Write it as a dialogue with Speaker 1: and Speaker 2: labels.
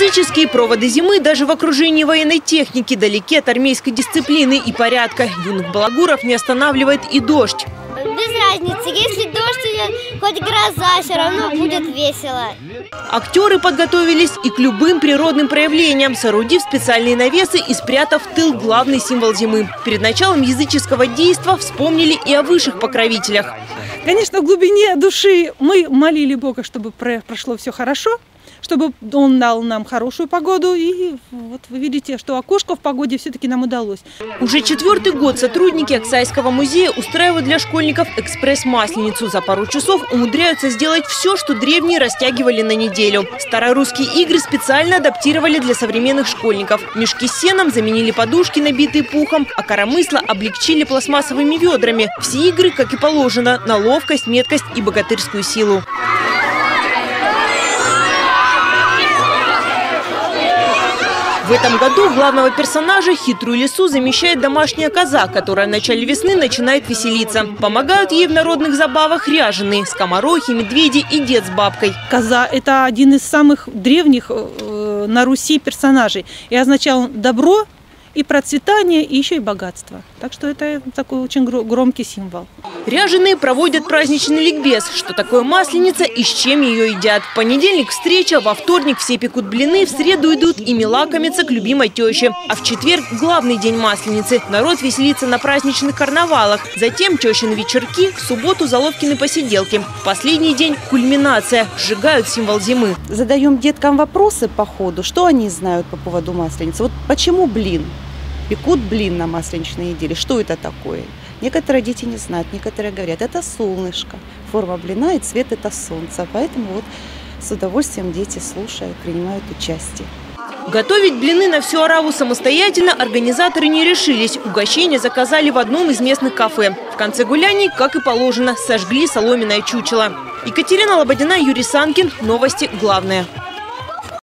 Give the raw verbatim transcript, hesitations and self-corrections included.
Speaker 1: Физические проводы зимы даже в окружении военной техники далеки от армейской дисциплины и порядка. Юных балагуров не останавливает и дождь.
Speaker 2: Без разницы, если дождь идет, хоть гроза, все равно будет весело.
Speaker 1: Актеры подготовились и к любым природным проявлениям, соорудив специальные навесы и спрятав в тыл главный символ зимы. Перед началом языческого действа вспомнили и о высших покровителях.
Speaker 3: Конечно, в глубине души мы молили Бога, чтобы прошло все хорошо, чтобы Он дал нам хорошую погоду. И вот вы видите, что окошко в погоде все-таки нам удалось.
Speaker 1: Уже четвертый год сотрудники Аксайского музея устраивают для школьников экспресс-масленицу. За пару часов умудряются сделать все, что древние растягивали на неделю. Старорусские игры специально адаптировали для современных школьников. Мешки с сеном заменили подушки, набитые пухом, а коромысла облегчили пластмассовыми ведрами. Все игры, как и положено, на ловкость, меткость и богатырскую силу. В этом году главного персонажа, хитрую лису, замещает домашняя коза, которая в начале весны начинает веселиться. Помогают ей в народных забавах ряженые – скоморохи, медведи и дед с бабкой.
Speaker 3: Коза – это один из самых древних э, на Руси персонажей. И означал добро, и процветание, и еще и богатство. Так что это такой очень громкий символ.
Speaker 1: Ряженые проводят праздничный ликбез. Что такое масленица и с чем ее едят. В понедельник встреча, во вторник все пекут блины, в среду идут ими лакомиться к любимой теще. А в четверг – главный день масленицы. Народ веселится на праздничных карнавалах. Затем тещины вечерки, в субботу Заловкины посиделки. В последний день – кульминация. Сжигают символ зимы.
Speaker 4: Задаем деткам вопросы по ходу, что они знают по поводу масленицы. Вот почему блин? Пекут блин на масленичной неделе. Что это такое? Некоторые дети не знают, некоторые говорят, это солнышко. Форма блина и цвет – это солнце. Поэтому вот с удовольствием дети слушают, принимают участие.
Speaker 1: Готовить блины на всю ораву самостоятельно организаторы не решились. Угощение заказали в одном из местных кафе. В конце гуляний, как и положено, сожгли соломенное чучело. Екатерина Лободина, Юрий Санкин. Новости главное.